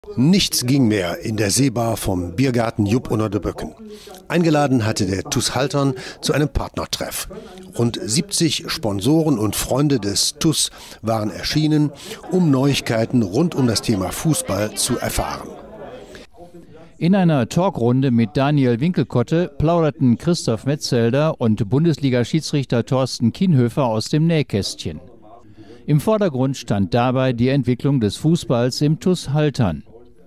Nichts ging mehr in der Seebar vom Biergarten Jupp unter de Böcken. Eingeladen hatte der TuS Haltern zu einem Partnertreff. Rund 70 Sponsoren und Freunde des TuS waren erschienen, um Neuigkeiten rund um das Thema Fußball zu erfahren. In einer Talkrunde mit Daniel Winkelkotte plauderten Christoph Metzelder und Bundesliga-Schiedsrichter Thorsten Kienhöfer aus dem Nähkästchen. Im Vordergrund stand dabei die Entwicklung des Fußballs im TuS Haltern.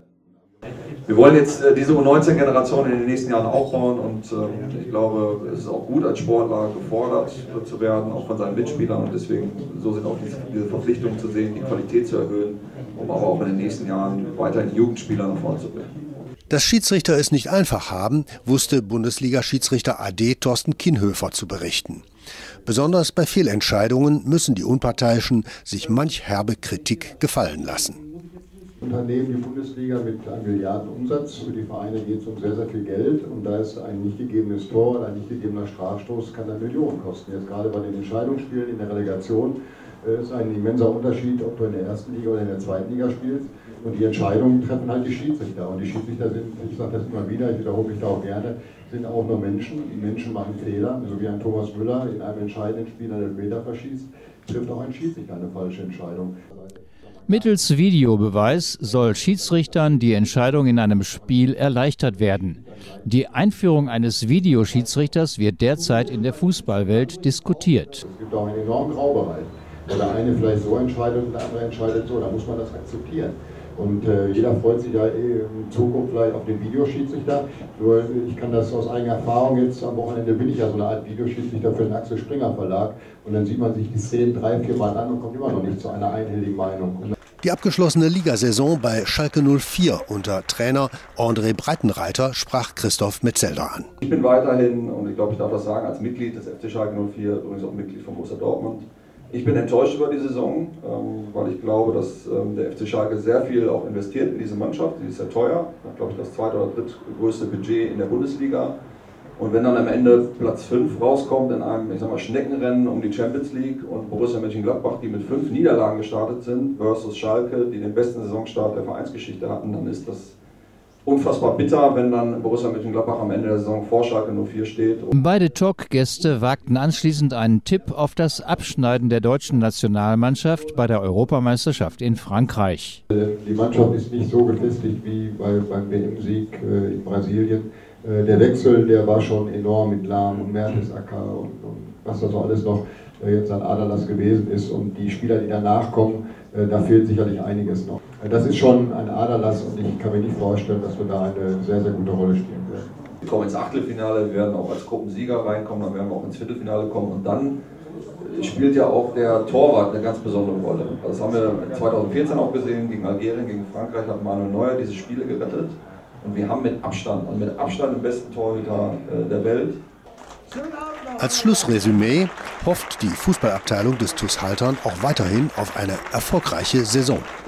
Wir wollen jetzt diese U19-Generation in den nächsten Jahren aufbauen und ich glaube, es ist auch gut, als Sportler gefordert zu werden, auch von seinen Mitspielern, und deswegen so sind auch diese Verpflichtungen zu sehen, die Qualität zu erhöhen, um aber auch in den nächsten Jahren weiterhin Jugendspieler nach vorne zu bringen. Dass Schiedsrichter es nicht einfach haben, wusste Bundesliga-Schiedsrichter AD Thorsten Kienhöfer zu berichten. Besonders bei Fehlentscheidungen müssen die Unparteiischen sich manch herbe Kritik gefallen lassen. Unternehmen die Bundesliga mit einem Milliardenumsatz. Für die Vereine geht es um sehr, sehr viel Geld. Und da ist ein nicht gegebenes Tor oder ein nicht gegebener Strafstoß, kann dann Millionen kosten. Jetzt gerade bei den Entscheidungsspielen in der Relegation ist ein immenser Unterschied, ob du in der ersten Liga oder in der zweiten Liga spielst. Und die Entscheidungen treffen halt die Schiedsrichter. Und die Schiedsrichter sind, ich sage das immer wieder, ich wiederhole mich da auch gerne, sind auch nur Menschen. Die Menschen machen Fehler. So wie ein Thomas Müller in einem entscheidenden Spiel einen Elfmeter verschießt, trifft auch ein Schiedsrichter eine falsche Entscheidung. Mittels Videobeweis soll Schiedsrichtern die Entscheidung in einem Spiel erleichtert werden. Die Einführung eines Videoschiedsrichters wird derzeit in der Fußballwelt diskutiert. Es gibt auch einen enormen Graubereich. Wo der eine vielleicht so entscheidet und der andere entscheidet so, da muss man das akzeptieren. Und jeder freut sich ja in Zukunft vielleicht auf den Videoschiedsrichter. Nur ich kann das aus eigener Erfahrung jetzt, am Wochenende bin ich ja so eine Art Videoschiedsrichter für den Axel Springer Verlag. Und dann sieht man sich die Szenen 3-4 Mal an und kommt immer noch nicht zu einer einhelligen Meinung. Die abgeschlossene Ligasaison bei Schalke 04 unter Trainer André Breitenreiter sprach Christoph Metzelder an. Ich bin weiterhin, und ich glaube, ich darf das sagen, als Mitglied des FC Schalke 04, übrigens auch Mitglied von Borussia Dortmund. Ich bin enttäuscht über die Saison, weil ich glaube, dass der FC Schalke sehr viel auch investiert in diese Mannschaft. Die ist sehr teuer, hat, glaube ich, das zweite oder drittgrößte Budget in der Bundesliga. Und wenn dann am Ende Platz 5 rauskommt in einem, ich sag mal, Schneckenrennen um die Champions League und Borussia Mönchengladbach, die mit 5 Niederlagen gestartet sind, versus Schalke, die den besten Saisonstart der Vereinsgeschichte hatten, dann ist das unfassbar bitter, wenn dann Borussia Mönchengladbach am Ende der Saison vor Schalke 04 steht. Beide Talkgäste wagten anschließend einen Tipp auf das Abschneiden der deutschen Nationalmannschaft bei der Europameisterschaft in Frankreich. Die Mannschaft ist nicht so gefestigt wie beim WM-Sieg in Brasilien. Der Wechsel, der war schon enorm mit Lahm und Mertesacker und was da so alles noch jetzt an Aderlass gewesen ist. Und die Spieler, die danach kommen, da fehlt sicherlich einiges noch. Das ist schon ein Aderlass und ich kann mir nicht vorstellen, dass wir da eine sehr, sehr gute Rolle spielen werden. Wir kommen ins Achtelfinale, wir werden auch als Gruppensieger reinkommen, dann werden wir auch ins Viertelfinale kommen und dann spielt ja auch der Torwart eine ganz besondere Rolle. Das haben wir 2014 auch gesehen, gegen Algerien, gegen Frankreich hat Manuel Neuer diese Spiele gerettet. Und wir haben mit Abstand den besten Torhüter der Welt. Als Schlussresümee hofft die Fußballabteilung des TuS Haltern auch weiterhin auf eine erfolgreiche Saison.